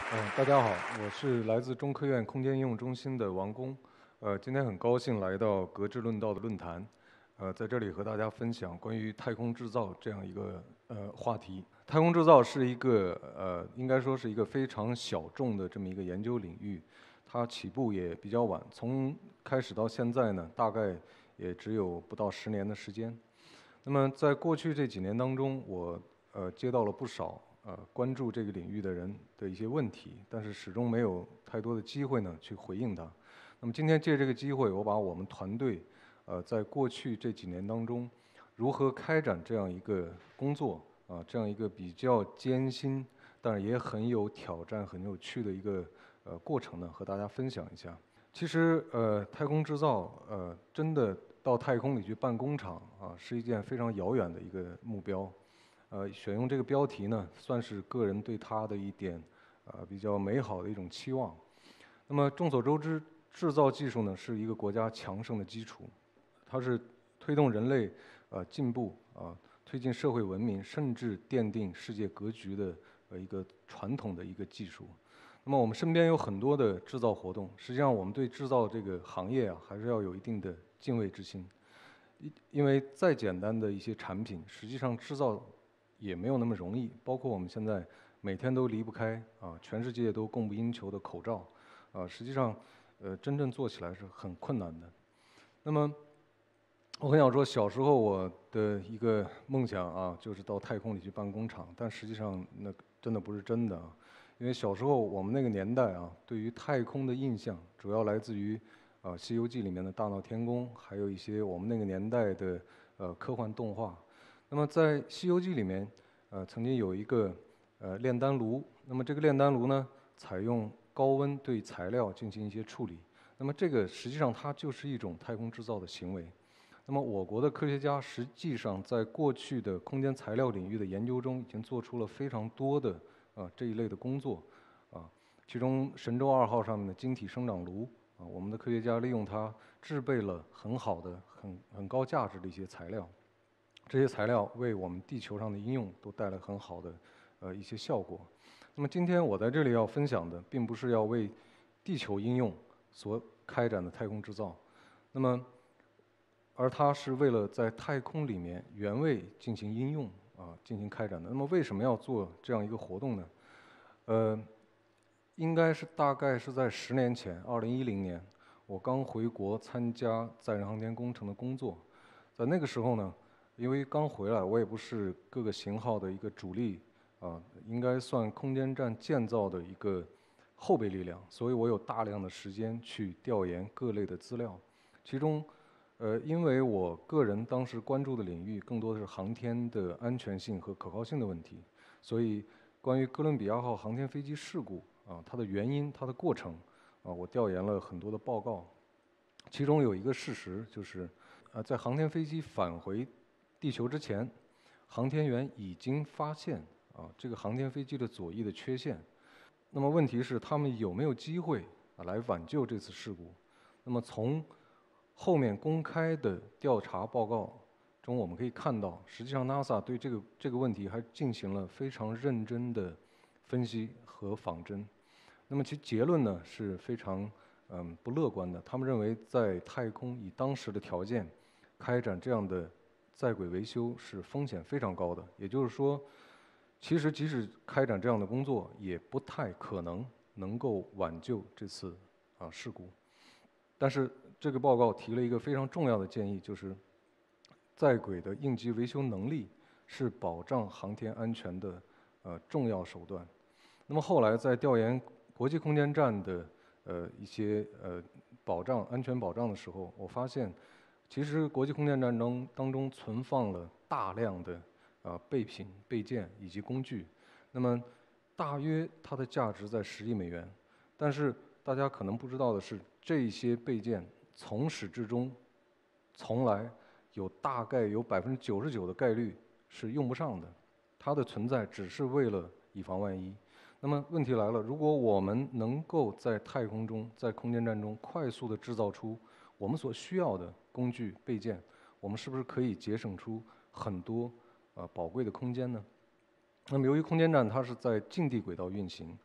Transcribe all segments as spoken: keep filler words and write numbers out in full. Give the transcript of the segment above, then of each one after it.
嗯，大家好，我是来自中科院空间应用中心的王工。呃，今天很高兴来到格致论道的论坛，呃，在这里和大家分享关于太空制造这样一个呃话题。太空制造是一个呃，应该说是一个非常小众的这么一个研究领域，它起步也比较晚，从开始到现在呢，大概也只有不到十年的时间。那么在过去这几年当中，我呃接到了不少呃关注这个领域的人的一些问题，但是始终没有太多的机会呢去回应它。那么今天借这个机会，我把我们团队呃在过去这几年当中如何开展这样一个工作啊，这样一个比较艰辛，但是也很有挑战、很有趣的一个呃过程呢，和大家分享一下。其实，呃，太空制造，呃，真的到太空里去办工厂啊，是一件非常遥远的一个目标。呃，选用这个标题呢，算是个人对它的一点，呃，比较美好的一种期望。那么众所周知，制造技术呢是一个国家强盛的基础，它是推动人类呃进步啊、推进社会文明，甚至奠定世界格局的呃一个传统的一个技术。那么我们身边有很多的制造活动，实际上我们对制造这个行业啊，还是要有一定的敬畏之心。因因为再简单的一些产品，实际上制造也没有那么容易。包括我们现在每天都离不开啊，全世界都供不应求的口罩，啊，实际上，呃，真正做起来是很困难的。那么，我很想说，小时候我的一个梦想啊，就是到太空里去办工厂，但实际上那真的不是真的啊。因为小时候我们那个年代啊，对于太空的印象主要来自于啊《呃西游记》里面的大闹天宫，还有一些我们那个年代的呃科幻动画。那么在《西游记》里面，呃曾经有一个呃炼丹炉，那么这个炼丹炉呢，采用高温对材料进行一些处理。那么这个实际上它就是一种太空制造的行为。那么我国的科学家实际上在过去的空间材料领域的研究中，已经做出了非常多的啊这一类的工作，啊，其中神舟二号上面的晶体生长炉啊，我们的科学家利用它制备了很好的、很很高价值的一些材料，这些材料为我们地球上的应用都带来很好的呃一些效果。那么今天我在这里要分享的，并不是要为地球应用所开展的太空制造，那么而它是为了在太空里面原位进行应用啊进行开展的。那么为什么要做这样一个活动呢？呃，应该是大概是在十年前，二零一零年，我刚回国参加载人航天工程的工作，在那个时候呢，因为刚回来，我也不是各个型号的一个主力啊，应该算空间站建造的一个后备力量，所以我有大量的时间去调研各类的资料，其中。呃，因为我个人当时关注的领域更多的是航天的安全性和可靠性的问题，所以关于哥伦比亚号航天飞机事故啊，它的原因、它的过程啊，我调研了很多的报告，其中有一个事实就是，呃，在航天飞机返回地球之前，航天员已经发现啊这个航天飞机的左翼的缺陷，那么问题是他们有没有机会啊来挽救这次事故？那么从后面公开的调查报告中，我们可以看到，实际上 NASA 对这个这个问题还进行了非常认真的分析和仿真。那么其结论呢是非常嗯不乐观的。他们认为在太空以当时的条件开展这样的在轨维修是风险非常高的。也就是说，其实即使开展这样的工作，也不太可能能够挽救这次啊事故。但是这个报告提了一个非常重要的建议，就是在轨的应急维修能力是保障航天安全的呃重要手段。那么后来在调研国际空间站的呃一些呃保障安全保障的时候，我发现，其实国际空间站当当中存放了大量的啊、呃备品、备件以及工具，那么大约它的价值在十亿美元。但是大家可能不知道的是，这些备件从始至终，从来有大概有百分之九十九的概率是用不上的，它的存在只是为了以防万一。那么问题来了，如果我们能够在太空中，在空间站中快速地制造出我们所需要的工具备件，我们是不是可以节省出很多呃宝贵的空间呢？那么由于空间站它是在近地轨道运行，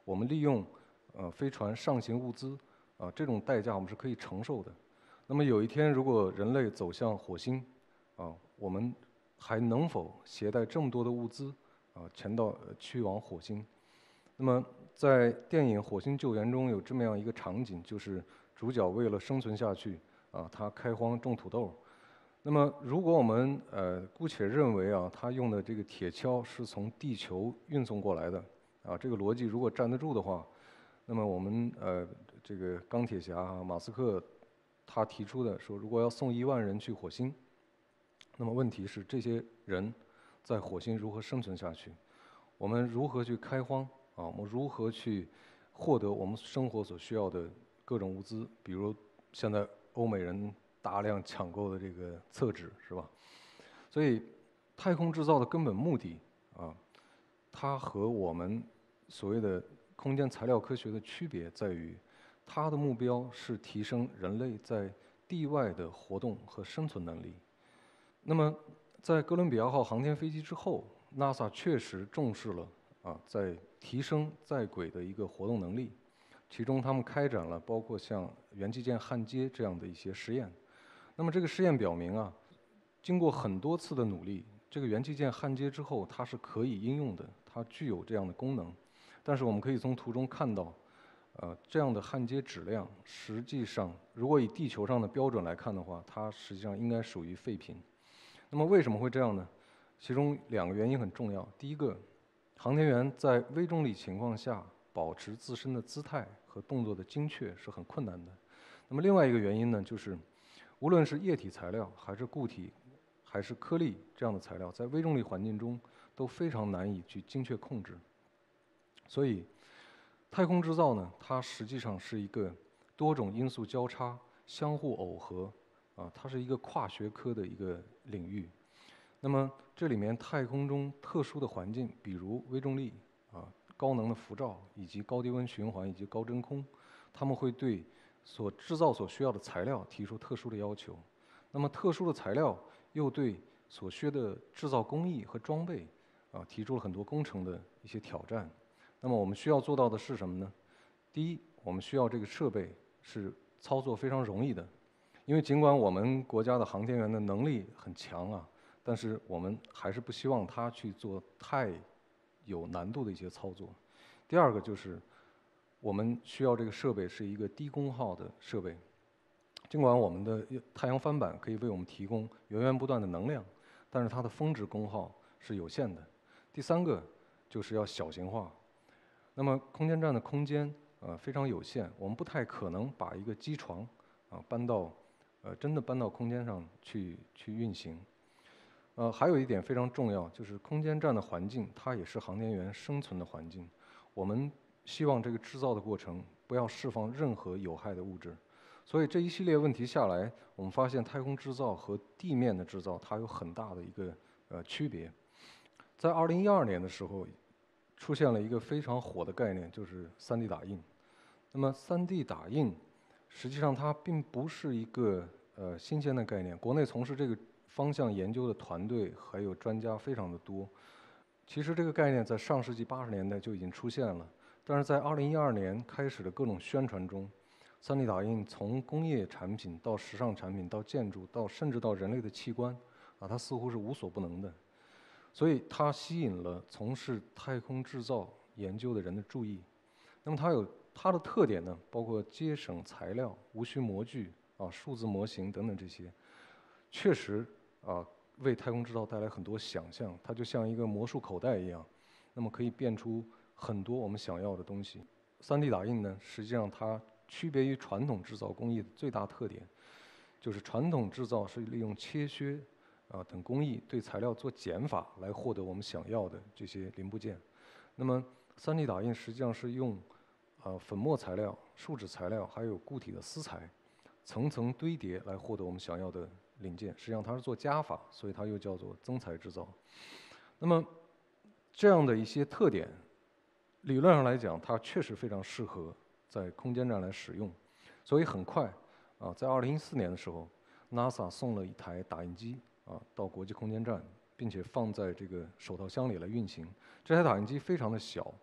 我们利用呃飞船上行物资啊，这种代价我们是可以承受的。那么有一天，如果人类走向火星啊，我们还能否携带这么多的物资啊，前到去往火星？那么在电影《火星救援》中有这么样一个场景，就是主角为了生存下去啊，他开荒种土豆。那么如果我们呃姑且认为啊，他用的这个铁锹是从地球运送过来的啊，这个逻辑如果站得住的话，那么我们呃这个钢铁侠啊马斯克他提出的说，如果要送一万人去火星，那么问题是这些人在火星如何生存下去？我们如何去开荒啊？我们如何去获得我们生活所需要的各种物资？比如现在欧美人大量抢购的这个厕纸，是吧？所以，太空制造的根本目的啊，它和我们所谓的空间材料科学的区别在于，它的目标是提升人类在地外的活动和生存能力。那么，在哥伦比亚号航天飞机之后 ，NASA 确实重视了啊，在提升在轨的一个活动能力。其中，他们开展了包括像元器件焊接这样的一些实验。那么，这个实验表明啊，经过很多次的努力，这个元器件焊接之后，它是可以应用的，它具有这样的功能。但是，我们可以从图中看到，呃，这样的焊接质量实际上，如果以地球上的标准来看的话，它实际上应该属于废品。那么为什么会这样呢？其中两个原因很重要。第一个，航天员在微重力情况下保持自身的姿态和动作的精确是很困难的。那么另外一个原因呢，就是无论是液体材料还是固体，还是颗粒这样的材料，在微重力环境中都非常难以去精确控制。所以，太空制造呢，它实际上是一个多种因素交叉、相互耦合，啊，它是一个跨学科的一个领域。那么这里面太空中特殊的环境，比如微重力啊、高能的辐照以及高低温循环以及高真空，它们会对所制造所需要的材料提出特殊的要求。那么特殊的材料又对所需的制造工艺和装备啊提出了很多工程的一些挑战。那么我们需要做到的是什么呢？第一，我们需要这个设备是操作非常容易的，因为尽管我们国家的航天员的能力很强啊，但是我们还是不希望他去做太有难度的一些操作。第二个就是我们需要这个设备是一个低功耗的设备，尽管我们的太阳帆板可以为我们提供源源不断的能量，但是它的峰值功耗是有限的。第三个就是要小型化。那么空间站的空间呃非常有限，我们不太可能把一个机床啊搬到呃真的搬到空间上去去运行。呃，还有一点非常重要，就是空间站的环境，它也是航天员生存的环境。我们希望这个制造的过程不要释放任何有害的物质。所以这一系列问题下来，我们发现太空制造和地面的制造它有很大的一个呃区别。在二零一二年的时候，出现了一个非常火的概念，就是三 D 打印。那么三 D 打印实际上它并不是一个呃新鲜的概念，国内从事这个方向研究的团队还有专家非常的多。其实这个概念在上世纪八十年代就已经出现了，但是在二零一二年开始的各种宣传中，三 D 打印从工业产品到时尚产品到建筑到甚至到人类的器官，啊，它似乎是无所不能的。所以它吸引了从事太空制造研究的人的注意。那么它有它的特点呢，包括节省材料、无需模具啊、数字模型等等这些，确实啊为太空制造带来很多想象。它就像一个魔术口袋一样，那么可以变出很多我们想要的东西。三 D 打印呢，实际上它区别于传统制造工艺的最大特点，就是传统制造是利用切削啊等工艺对材料做减法来获得我们想要的这些零部件。那么三 D 打印实际上是用呃粉末材料、树脂材料还有固体的丝材层层堆叠来获得我们想要的零件。实际上它是做加法，所以它又叫做增材制造。那么这样的一些特点，理论上来讲，它确实非常适合在空间站来使用。所以很快啊，在二零一四年的时候 ，NASA 送了一台打印机啊到国际空间站，并且放在这个手套箱里来运行。这台打印机非常的小，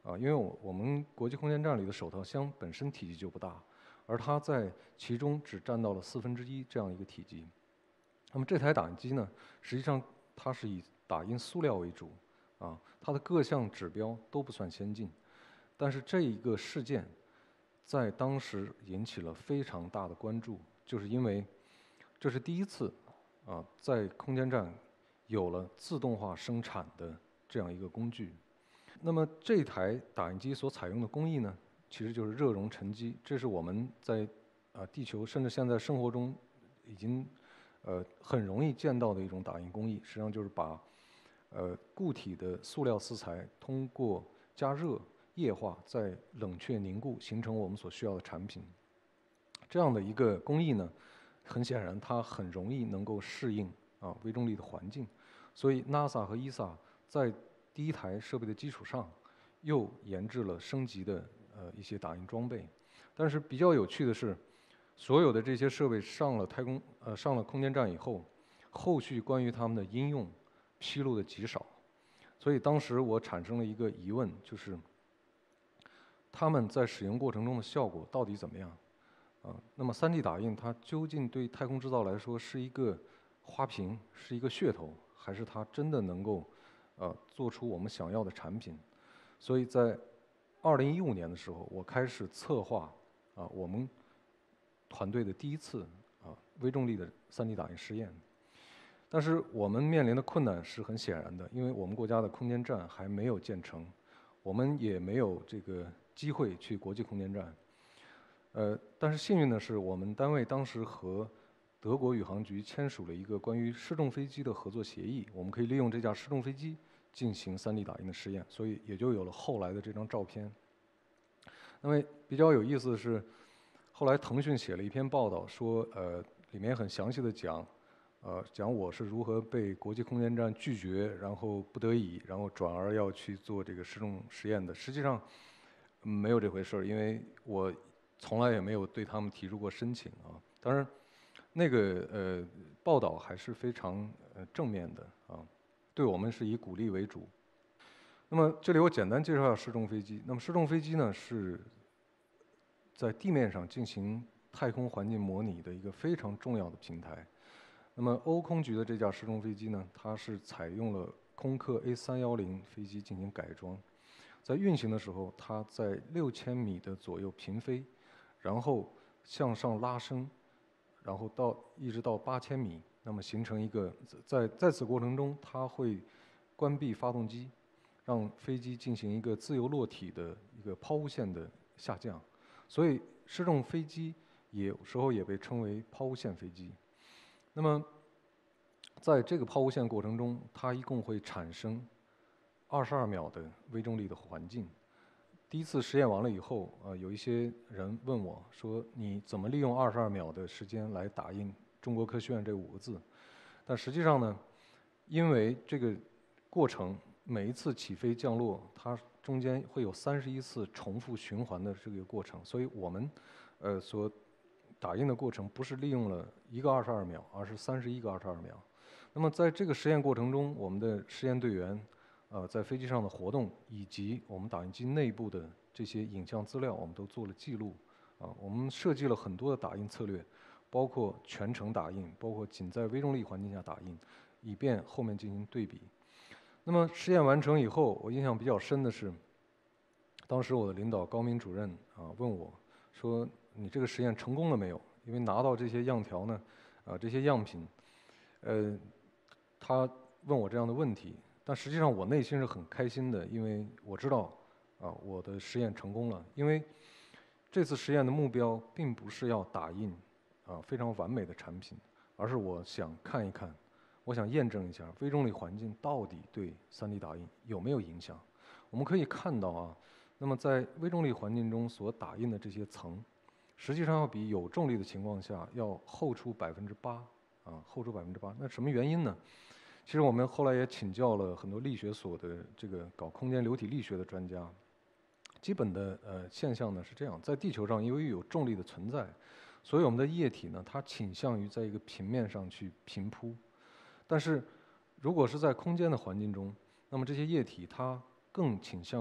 啊，因为我我们国际空间站里的手套箱本身体积就不大，而它在其中只占到了四分之一这样一个体积。那么这台打印机呢，实际上它是以打印塑料为主，啊，它的各项指标都不算先进，但是这一个事件在当时引起了非常大的关注，就是因为这是第一次啊，在空间站有了自动化生产的这样一个工具。那么这台打印机所采用的工艺呢，其实就是热熔沉积，这是我们在啊地球甚至现在生活中已经呃很容易见到的一种打印工艺，实际上就是把呃固体的塑料丝材通过加热液化，再冷却凝固，形成我们所需要的产品。这样的一个工艺呢，很显然它很容易能够适应啊微重力的环境，所以 NASA 和 E S A 在第一台设备的基础上，又研制了升级的呃一些打印装备。但是比较有趣的是，所有的这些设备上了太空呃上了空间站以后，后续关于它们的应用披露的极少。所以当时我产生了一个疑问，就是它们在使用过程中的效果到底怎么样？啊，那么 三 D 打印它究竟对太空制造来说是一个花瓶，是一个噱头，还是它真的能够呃做出我们想要的产品？所以在二零一五年的时候，我开始策划啊我们团队的第一次啊微重力的 三 D 打印实验。但是我们面临的困难是很显然的，因为我们国家的空间站还没有建成，我们也没有这个机会去国际空间站。呃，但是幸运的是，我们单位当时和德国宇航局签署了一个关于失重飞机的合作协议，我们可以利用这架失重飞机进行 三 D 打印的实验，所以也就有了后来的这张照片。那么比较有意思的是，后来腾讯写了一篇报道，说呃里面很详细的讲，呃讲我是如何被国际空间站拒绝，然后不得已，然后转而要去做这个失重实验的。实际上没有这回事儿，因为我从来也没有对他们提出过申请啊。当然，那个呃报道还是非常呃正面的啊，对我们是以鼓励为主。那么这里我简单介绍一下失重飞机。那么失重飞机呢是在地面上进行太空环境模拟的一个非常重要的平台。那么欧空局的这架失重飞机呢，它是采用了空客 A 三一零飞机进行改装。在运行的时候，它在六千米的左右平飞，然后向上拉升，然后到一直到八千米，那么形成一个在在此过程中，它会关闭发动机，让飞机进行一个自由落体的一个抛物线的下降，所以失重飞机也有时候也被称为抛物线飞机。那么在这个抛物线过程中，它一共会产生二十二秒的微重力的环境。第一次实验完了以后，呃，有一些人问我说：“你怎么利用二十二秒的时间来打印中国科学院这五个字？”但实际上呢，因为这个过程每一次起飞降落，它中间会有三十一次重复循环的这个过程，所以我们呃所打印的过程不是利用了一个二十二秒，而是三十一个二十二秒。那么在这个实验过程中，我们的实验队员呃在飞机上的活动，以及我们打印机内部的这些影像资料，我们都做了记录。啊，我们设计了很多的打印策略，包括全程打印，包括仅在微重力环境下打印，以便后面进行对比。那么实验完成以后，我印象比较深的是，当时我的领导高明主任啊问我说：“你这个实验成功了没有？”因为拿到这些样条呢，啊这些样品，呃，他问我这样的问题，但实际上我内心是很开心的，因为我知道啊我的实验成功了。因为这次实验的目标并不是要打印啊非常完美的产品，而是我想看一看，我想验证一下微重力环境到底对 三 D 打印有没有影响。我们可以看到啊，那么在微重力环境中所打印的这些层，实际上要比有重力的情况下要厚出百分之八啊，厚出百分之八。那什么原因呢？其实我们后来也请教了很多力学所的这个搞空间流体力学的专家。基本的呃现象呢是这样，在地球上因为有重力的存在，所以我们的液体呢它倾向于在一个平面上去平铺。但是如果是在空间的环境中，那么这些液体它更倾向于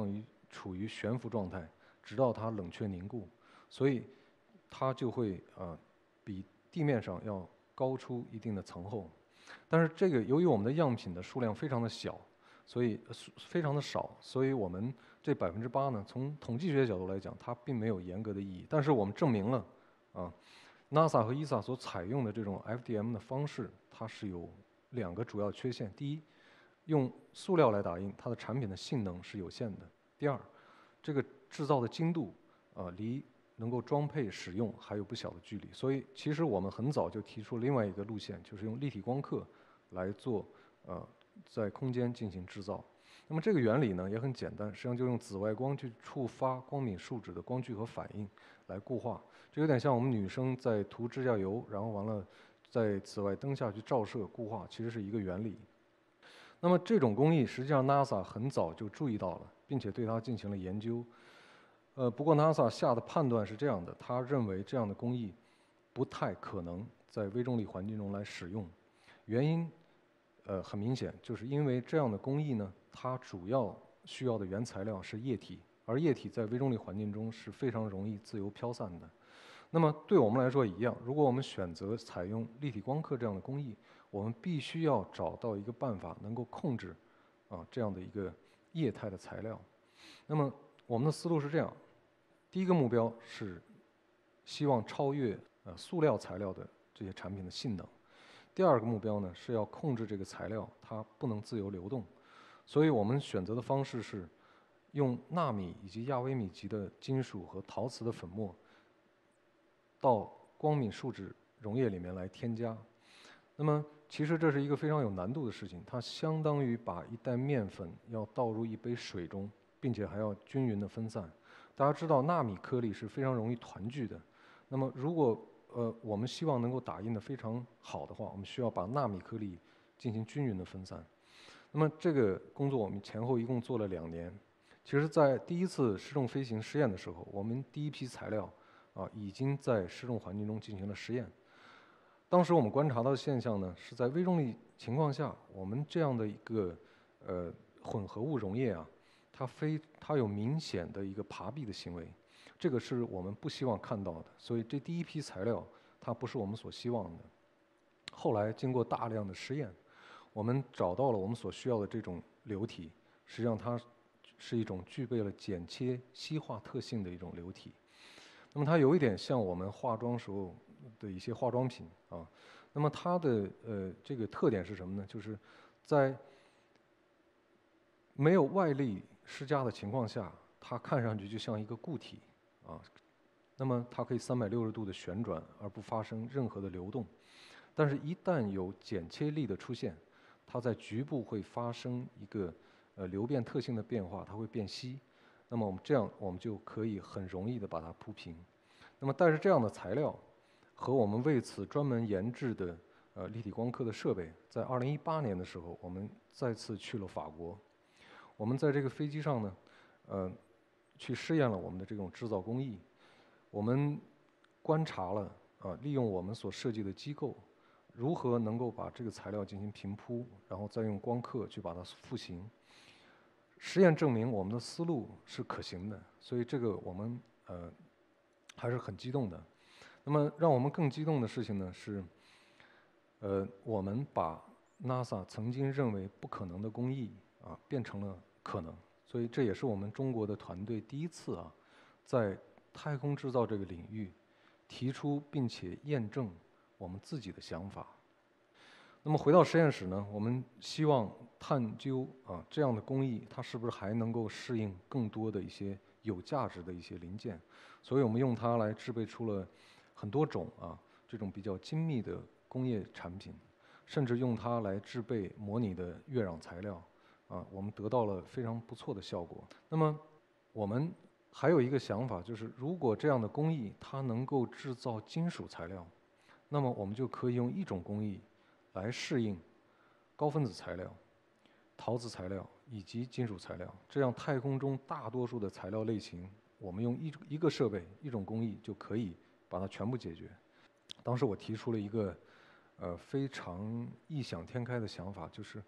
处于悬浮状态，直到它冷却凝固，所以它就会呃比地面上要高出一定的层厚。但是这个由于我们的样品的数量非常的小，所以非常的少，所以我们这百分之八呢，从统计学角度来讲，它并没有严格的意义。但是我们证明了，啊 ，NASA 和 E S A 所采用的这种 F D M 的方式，它是有两个主要缺陷：第一，用塑料来打印，它的产品的性能是有限的；第二，这个制造的精度，啊，离能够装配使用还有不小的距离。所以，其实我们很早就提出另外一个路线，就是用立体光刻来做，呃，在空间进行制造。那么这个原理呢也很简单，实际上就用紫外光去触发光敏树脂的光聚合反应来固化。这有点像我们女生在涂指甲油，然后完了在紫外灯下去照射固化，其实是一个原理。那么这种工艺实际上 NASA 很早就注意到了，并且对它进行了研究。呃，不过 NASA 下的判断是这样的，他认为这样的工艺不太可能在微重力环境中来使用。原因，呃，很明显，就是因为这样的工艺呢，它主要需要的原材料是液体，而液体在微重力环境中是非常容易自由飘散的。那么对我们来说一样，如果我们选择采用立体光刻这样的工艺，我们必须要找到一个办法能够控制，啊，这样的一个液态的材料。那么我们的思路是这样。第一个目标是希望超越呃塑料材料的这些产品的性能。第二个目标呢是要控制这个材料它不能自由流动，所以我们选择的方式是用纳米以及亚微米级的金属和陶瓷的粉末到光敏树脂溶液里面来添加。那么其实这是一个非常有难度的事情，它相当于把一袋面粉要倒入一杯水中，并且还要均匀的分散。大家知道纳米颗粒是非常容易团聚的，那么如果呃我们希望能够打印的非常好的话，我们需要把纳米颗粒进行均匀的分散。那么这个工作我们前后一共做了两年。其实，在第一次失重飞行试验的时候，我们第一批材料啊已经在失重环境中进行了实验。当时我们观察到的现象呢，是在微重力情况下，我们这样的一个呃混合物溶液啊。它非它有明显的一个爬壁的行为，这个是我们不希望看到的，所以这第一批材料它不是我们所希望的。后来经过大量的实验，我们找到了我们所需要的这种流体，实际上它是一种具备了剪切稀化特性的一种流体。那么它有一点像我们化妆时候的一些化妆品啊。那么它的呃这个特点是什么呢？就是在没有外力施加的情况下，它看上去就像一个固体，啊，那么它可以三百六十度的旋转而不发生任何的流动。但是，一旦有剪切力的出现，它在局部会发生一个呃流变特性的变化，它会变稀。那么我们这样，我们就可以很容易的把它铺平。那么带着这样的材料和我们为此专门研制的呃立体光刻的设备，在二零一八年的时候，我们再次去了法国。我们在这个飞机上呢，呃，去试验了我们的这种制造工艺。我们观察了啊，利用我们所设计的机构，如何能够把这个材料进行平铺，然后再用光刻去把它复形。实验证明我们的思路是可行的，所以这个我们呃还是很激动的。那么让我们更激动的事情呢是，呃，我们把 NASA 曾经认为不可能的工艺啊变成了可能，所以这也是我们中国的团队第一次啊，在太空制造这个领域提出并且验证我们自己的想法。那么回到实验室呢，我们希望探究啊这样的工艺它是不是还能够适应更多的一些有价值的一些零件，所以我们用它来制备出了很多种啊这种比较精密的工业产品，甚至用它来制备模拟的跃壤材料。啊，我们得到了非常不错的效果。那么，我们还有一个想法，就是如果这样的工艺它能够制造金属材料，那么我们就可以用一种工艺来适应高分子材料、陶瓷材料以及金属材料。这样，太空中大多数的材料类型，我们用一一个设备、一种工艺就可以把它全部解决。当时我提出了一个呃非常异想天开的想法，就是。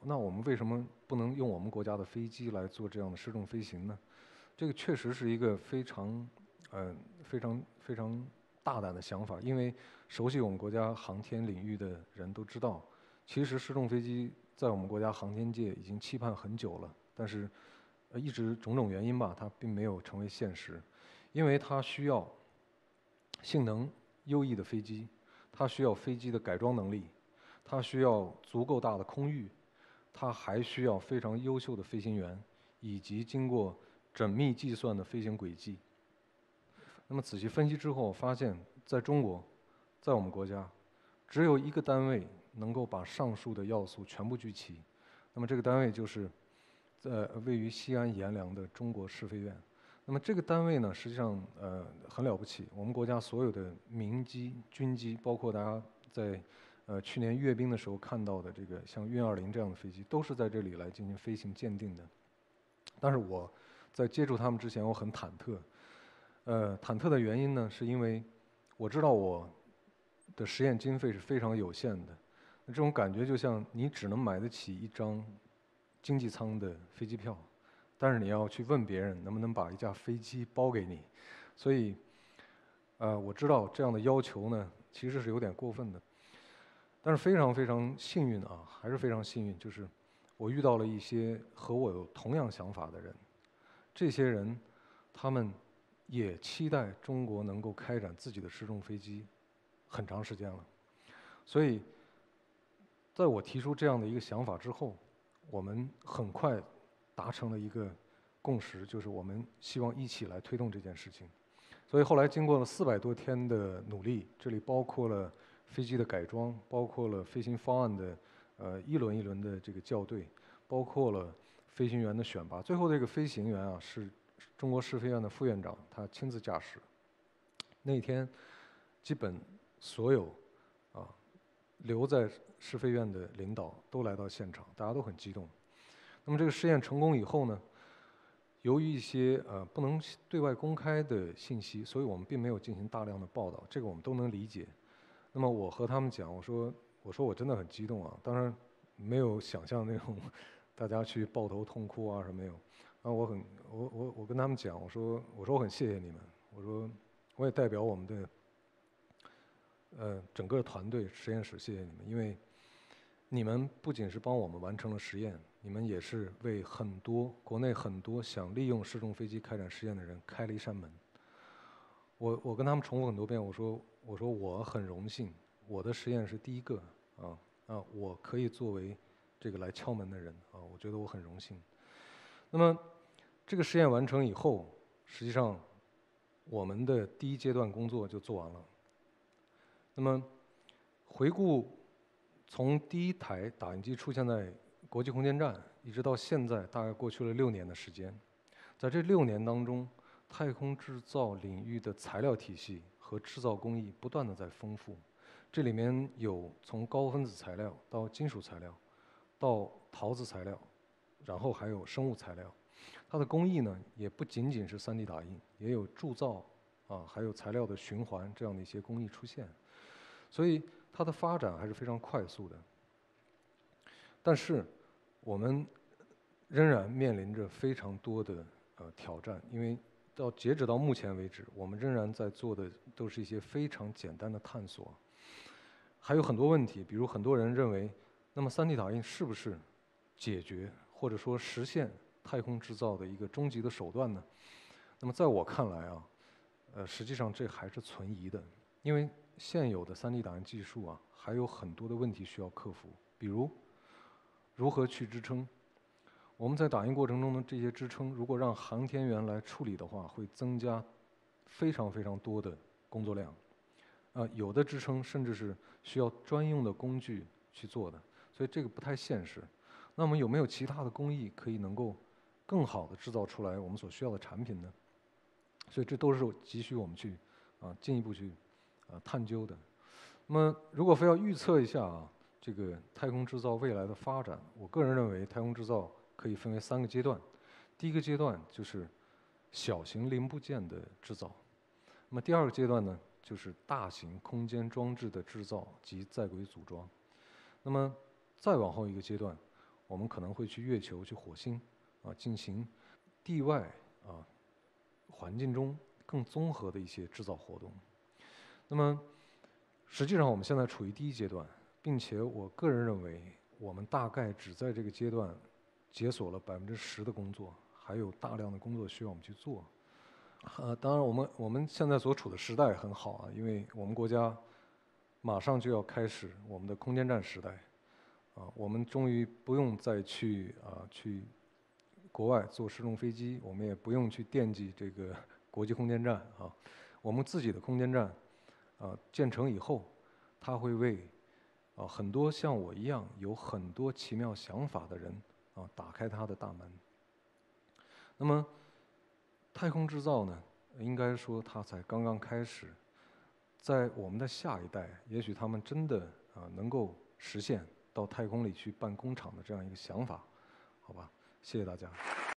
那我们为什么不能用我们国家的飞机来做这样的失重飞行呢？这个确实是一个非常，呃，非常非常大胆的想法，因为熟悉我们国家航天领域的人都知道，其实失重飞机在我们国家航天界已经期盼很久了，但是，呃，一直种种原因吧，它并没有成为现实，因为它需要性能优异的飞机，它需要飞机的改装能力，它需要足够大的空域，它还需要非常优秀的飞行员，以及经过缜密计算的飞行轨迹。那么仔细分析之后，发现在中国，在我们国家，只有一个单位能够把上述的要素全部聚齐。那么这个单位就是在位于西安阎良的中国试飞院。那么这个单位呢，实际上呃很了不起。我们国家所有的民机、军机，包括大家在呃去年阅兵的时候看到的这个像运二零这样的飞机，都是在这里来进行飞行鉴定的。但是我在接触他们之前，我很忐忑。呃，忐忑的原因呢，是因为我知道我的实验经费是非常有限的。这种感觉就像你只能买得起一张经济舱的飞机票，但是你要去问别人能不能把一架飞机包给你。所以，呃，我知道这样的要求呢，其实是有点过分的。但是非常非常幸运啊，还是非常幸运，就是我遇到了一些和我有同样想法的人。这些人，他们也期待中国能够开展自己的失重飞机很长时间了。所以，在我提出这样的一个想法之后，我们很快达成了一个共识，就是我们希望一起来推动这件事情。所以后来经过了四百多天的努力，这里包括了飞机的改装，包括了飞行方案的呃一轮一轮的这个校对，包括了飞行员的选拔。最后这个飞行员啊，是中国试飞院的副院长他亲自驾驶。那天，基本所有啊留在试飞院的领导都来到现场，大家都很激动。那么这个试验成功以后呢，由于一些呃不能对外公开的信息，所以我们并没有进行大量的报道，这个我们都能理解。那么我和他们讲，我说我说我真的很激动啊，当然没有想象那种大家去抱头痛哭啊什么没有。啊，我很我我我跟他们讲，我说我说我很谢谢你们，我说我也代表我们的呃整个团队实验室谢谢你们，因为你们不仅是帮我们完成了实验，你们也是为很多国内很多想利用失重飞机开展实验的人开了一扇门。我我跟他们重复很多遍，我说我说我很荣幸，我的实验是第一个啊啊，我可以作为这个来敲门的人啊，我觉得我很荣幸。那么这个实验完成以后，实际上我们的第一阶段工作就做完了。那么回顾从第一台打印机出现在国际空间站，一直到现在，大概过去了六年的时间。在这六年当中，太空制造领域的材料体系和制造工艺不断的在丰富。这里面有从高分子材料到金属材料，到陶瓷材料，然后还有生物材料。它的工艺呢，也不仅仅是 三 D 打印，也有铸造啊，还有材料的循环这样的一些工艺出现。所以它的发展还是非常快速的。但是我们仍然面临着非常多的呃挑战，因为到截止到目前为止，我们仍然在做的都是一些非常简单的探索，还有很多问题，比如很多人认为，那么 三 D 打印是不是解决或者说实现太空制造的一个终极的手段呢？那么在我看来啊，呃，实际上这还是存疑的，因为现有的 三 D 打印技术啊，还有很多的问题需要克服，比如如何去支撑。我们在打印过程中的这些支撑，如果让航天员来处理的话，会增加非常非常多的工作量。啊，有的支撑甚至是需要专用的工具去做的，所以这个不太现实。那么有没有其他的工艺可以能够更好的制造出来我们所需要的产品呢？所以这都是急需我们去啊进一步去啊探究的。那么如果非要预测一下啊这个太空制造未来的发展，我个人认为太空制造可以分为三个阶段。第一个阶段就是小型零部件的制造，那么第二个阶段呢，就是大型空间装置的制造及在轨组装。那么再往后一个阶段， 我们可能会去月球、去火星，啊，进行地外啊环境中更综合的一些制造活动。那么，实际上我们现在处于第一阶段，并且我个人认为，我们大概只在这个阶段解锁了百分之十的工作，还有大量的工作需要我们去做。呃，当然，我们我们现在所处的时代很好啊，因为我们国家马上就要开始我们的空间站时代，啊，我们终于不用再去啊去国外坐失重飞机，我们也不用去惦记这个国际空间站啊，我们自己的空间站啊建成以后，它会为啊很多像我一样有很多奇妙想法的人啊打开它的大门。那么，太空制造呢，应该说它才刚刚开始，在我们的下一代，也许他们真的啊能够实现到太空里去办工厂的这样一个想法，好吧？谢谢大家。